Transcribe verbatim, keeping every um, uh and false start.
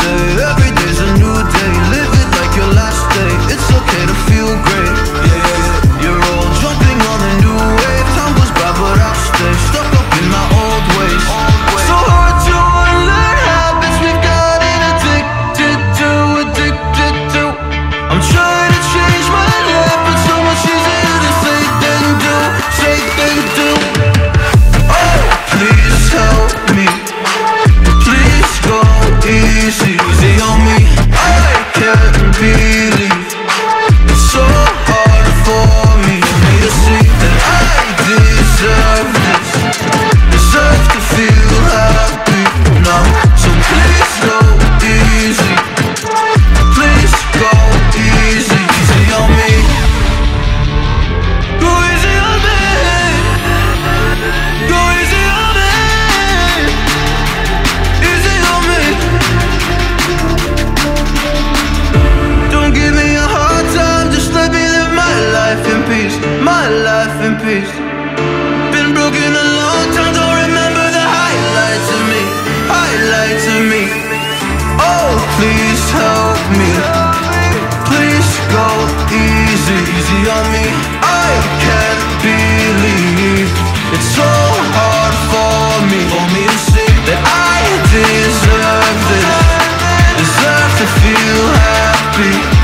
day. Every day's a new day. Live it like your last day. It's okay to feel great. Yeah, yeah, yeah. You're all jumping on a new wave. Time goes by, but I'll stay stuck up in my old ways. So hard to unlearn habits we've gotten addicted to, addicted to. I'm trying to change my life, but so much easier to say than do, say than do. Oh, please help me. Please go easy, easy on me. I can't believe it's so hard for me, me to see that I deserve this, deserve to feel happy now. So please go easy, please go easy, easy on me. Go easy on me, go easy on me, easy on me. Don't give me a hard time, just let me live my life in peace, my life in peace. Been broken a long time, don't remember the highlights of me, highlights of me. Oh, please help me, please go easy, easy on me. I can't believe it's so hard for me, for me to see that I deserve this, deserve to feel happy.